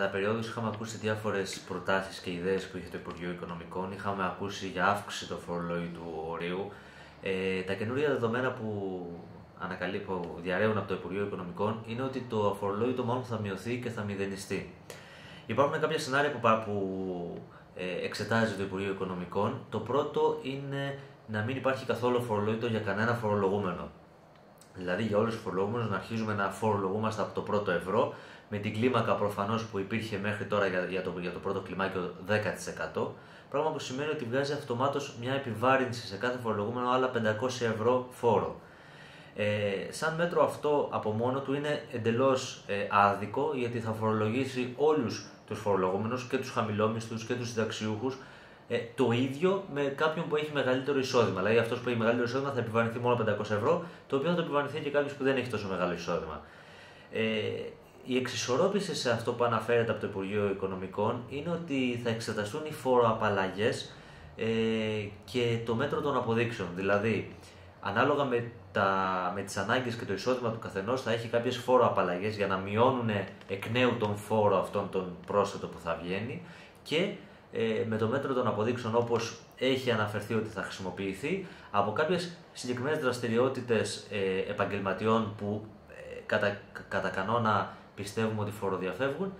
Περιόδους είχαμε ακούσει διάφορες προτάσεις και ιδέες που είχε το Υπουργείο Οικονομικών. Είχαμε ακούσει για αύξηση του φορολόγητου ορίου. Τα καινούργια δεδομένα που διαρρέουν από το Υπουργείο Οικονομικών είναι ότι το αφορολόγητο μόνο θα μειωθεί και θα μηδενιστεί. Υπάρχουν κάποια σενάρια που εξετάζει το Υπουργείο Οικονομικών. Το πρώτο είναι να μην υπάρχει καθόλου φορολόγητο για κανένα φορολογούμενο. Δηλαδή για όλους τους φορολογούμενους να αρχίζουμε να φορολογούμαστε από το πρώτο ευρώ, με την κλίμακα προφανώς που υπήρχε μέχρι τώρα για το πρώτο κλιμάκιο 10%, πράγμα που σημαίνει ότι βγάζει αυτομάτως μια επιβάρυνση σε κάθε φορολογούμενο άλλα 500 ευρώ φόρο. Σαν μέτρο αυτό από μόνο του είναι εντελώς άδικο, γιατί θα φορολογήσει όλους τους φορολογούμενους, και τους χαμηλόμισθους και τους συνταξιούχους, το ίδιο με κάποιον που έχει μεγαλύτερο εισόδημα. Δηλαδή, αυτός που έχει μεγαλύτερο εισόδημα θα επιβαρυνθεί μόνο 500 ευρώ, το οποίο θα το επιβαρυνθεί και κάποιος που δεν έχει τόσο μεγάλο εισόδημα. Η εξισορρόπηση σε αυτό που αναφέρεται από το Υπουργείο Οικονομικών είναι ότι θα εξεταστούν οι φοροαπαλλαγές και το μέτρο των αποδείξεων. Δηλαδή, ανάλογα με τις ανάγκες και το εισόδημα του καθενός, θα έχει κάποιες φοροαπαλλαγές για να μειώνουν εκ νέου τον φόρο αυτόν τον πρόσθετο που θα βγαίνει, και με το μέτρο των αποδείξεων, όπως έχει αναφερθεί ότι θα χρησιμοποιηθεί, από κάποιες συγκεκριμένες δραστηριότητες επαγγελματιών που κατά κανόνα πιστεύουμε ότι φοροδιαφεύγουν,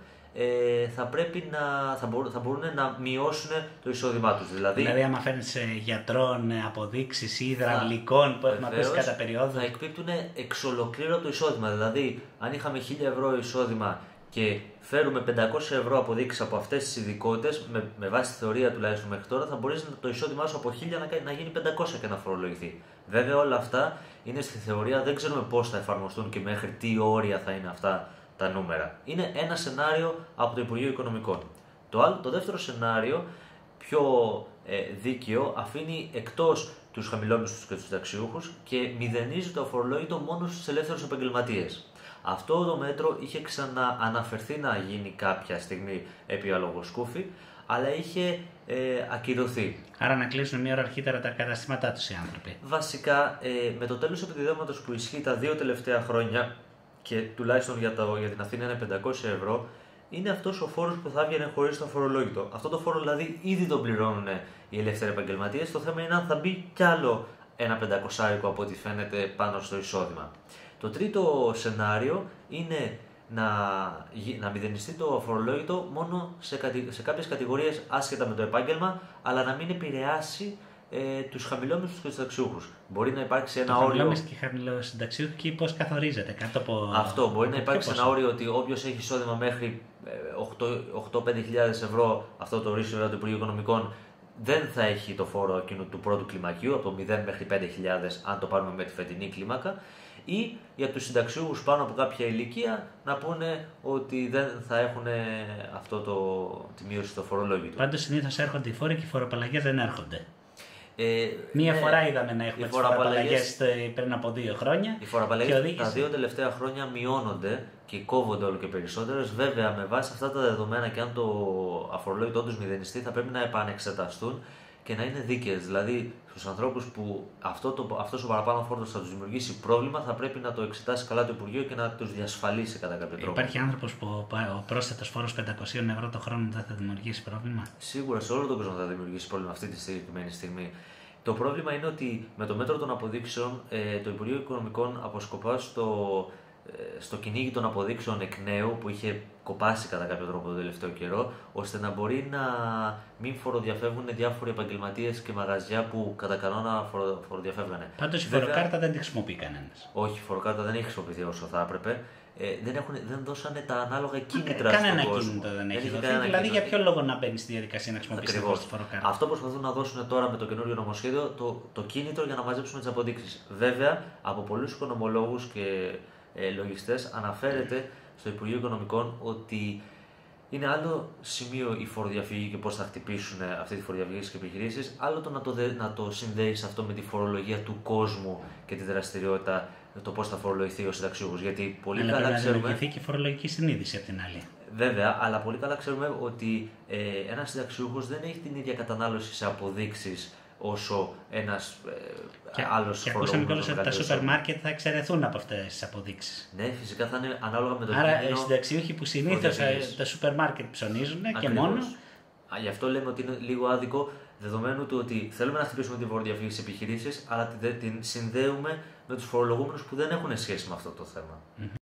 θα μπορούν να μειώσουν το εισόδημά τους. Δηλαδή άμα φέρνεις γιατρών αποδείξεις ή υδραυλικών που έχουν ακούσει κατά περίοδο, θα εκπίπτουν εξ ολοκλήρου το εισόδημα. Δηλαδή, αν είχαμε 1.000 ευρώ εισόδημα και φέρουμε 500 ευρώ αποδείξεις από αυτές τις ειδικότητες, με βάση τη θεωρία τουλάχιστον μέχρι τώρα, θα μπορείς το εισόδημά σου από 1.000 να γίνει 500 και να φορολογηθεί. Βέβαια, όλα αυτά είναι στη θεωρία, δεν ξέρουμε πώς θα εφαρμοστούν και μέχρι τι όρια θα είναι αυτά τα νούμερα. Είναι ένα σενάριο από το Υπουργείο Οικονομικών. Το δεύτερο σενάριο, πιο δίκαιο, αφήνει εκτός τους χαμηλόμισθους και τους συνταξιούχους και μηδενίζει το αφορολόγητο μόνο στους ελεύθερους επαγγελματίες. Αυτό το μέτρο είχε ξανααναφερθεί να γίνει κάποια στιγμή επί αλογοσκούφι, αλλά είχε ακυρωθεί. Άρα να κλείσουν μία ώρα αρχίτερα τα καταστήματά τους οι άνθρωποι. Βασικά, με το τέλος επιδιδέματος που ισχύει τα 2 τελευταία χρόνια, και τουλάχιστον για την Αθήνα είναι 500 ευρώ, είναι αυτός ο φόρος που θα έβγαινε χωρίς το αφορολόγητο. Αυτό το φόρο δηλαδή ήδη τον πληρώνουν οι ελεύθεροι επαγγελματίες. Το θέμα είναι αν θα μπει κι άλλο ένα 500 από ό,τι φαίνεται πάνω στο εισόδημα. Το τρίτο σενάριο είναι να μηδενιστεί το αφορολόγητο μόνο σε κάποιες κατηγορίες άσχετα με το επάγγελμα, αλλά να μην επηρεάσει τους χαμηλόμισθους και τους συνταξιούχους. Μπορεί να υπάρξει ένα όριο. Χαμηλόμισθοι και χαμηλοσυνταξιούχοι, και πώς καθορίζεται κάτω από. Αυτό μπορεί να υπάρξει ένα όριο ότι όποιος έχει εισόδημα μέχρι 8-5.000 ευρώ, αυτό το ορίσιο του Υπουργείου Οικονομικών, δεν θα έχει το φόρο εκείνου του πρώτου κλιμακίου, από το 0 μέχρι 5.000, αν το πάρουμε με τη φετινή κλίμακα. Ή για τους συνταξιούχους πάνω από κάποια ηλικία να πούνε ότι δεν θα έχουν τη μείωση στο φορολόγητο. Πάντως συνήθως έρχονται οι φόροι και οι φοροαπαλλαγές δεν έρχονται. Μία φορά είδαμε να έχουμε τις φοροαπαλλαγές πριν από 2 χρόνια. Οι φοροαπαλλαγές τα 2 τελευταία χρόνια μειώνονται και κόβονται όλο και περισσότερες. Βέβαια, με βάση αυτά τα δεδομένα, και αν το αφορολόγητο όντως μηδενιστεί, θα πρέπει να επανεξεταστούν και να είναι δίκαιες. Δηλαδή, στους ανθρώπους που αυτός ο παραπάνω φόρτος θα τους δημιουργήσει πρόβλημα, θα πρέπει να το εξετάσει καλά το Υπουργείο και να τους διασφαλίσει κατά κάποιο τρόπο. Υπάρχει άνθρωπος που ο πρόσθετος φόρος 500 ευρώ το χρόνο δεν θα δημιουργήσει πρόβλημα? Σίγουρα σε όλο τον κόσμο θα δημιουργήσει πρόβλημα αυτή τη συγκεκριμένη στιγμή. Το πρόβλημα είναι ότι με το μέτρο των αποδείξεων το Υπουργείο Οικονομικών αποσκοπά στο κυνήγι των αποδείξεων εκ νέου, που είχε κοπάσει κατά κάποιο τρόπο τον τελευταίο καιρό, ώστε να μπορεί να μην φοροδιαφεύγουν διάφοροι επαγγελματίες και μαγαζιά που κατά κανόνα φοροδιαφεύγανε. Πάντως η φοροκάρτα δεν τη χρησιμοποιεί κανένας. Όχι, η φοροκάρτα δεν έχει χρησιμοποιηθεί όσο θα έπρεπε. Δεν δώσανε τα ανάλογα κίνητρα στον κόσμο. Κανένα κίνητρο δεν έχει δοθεί. Δηλαδή, για ποιο λόγο να μπαίνει στη διαδικασία να χρησιμοποιήσει τη φοροκάρτα? Αυτό προσπαθούν να δώσουν τώρα με το καινούριο νομοσχέδιο, το κίνητρο για να μαζέψουμε τις αποδείξεις. Βέβαια, από πολλούς οικονομολόγους και λογιστές αναφέρεται στο Υπουργείο Οικονομικών ότι είναι άλλο σημείο η φοροδιαφυγή και πώς θα χτυπήσουν αυτή τη φοροδιαφυγή στις επιχειρήσεις, άλλο να το συνδέεις αυτό με τη φορολογία του κόσμου και τη δραστηριότητα, το πώς θα φορολογηθεί ο συνταξιούχος. Γιατί πολύ καλά ξέρουμε. Να δημιουργηθεί και φορολογική συνείδηση απ' την άλλη. Βέβαια, αλλά πολύ καλά ξέρουμε ότι ένας συνταξιούχος δεν έχει την ίδια κατανάλωση σε αποδείξεις όσο ένας άλλος φορολογούμενος. Και ακούσαμε κιόλας ότι τα σούπερ μάρκετ θα εξαιρεθούν από αυτές τις αποδείξεις. Ναι, φυσικά θα είναι ανάλογα με το κίνδυνο. Άρα οι συνταξιούχοι που συνήθως τα σούπερ μάρκετ ψωνίζουν και μόνο. Γι' αυτό λέμε ότι είναι λίγο άδικο, δεδομένου του ότι θέλουμε να χτυπήσουμε την φοροδιαφυγή στις επιχειρήσεις, αλλά την συνδέουμε με τους φορολογούμενους που δεν έχουν σχέση με αυτό το θέμα.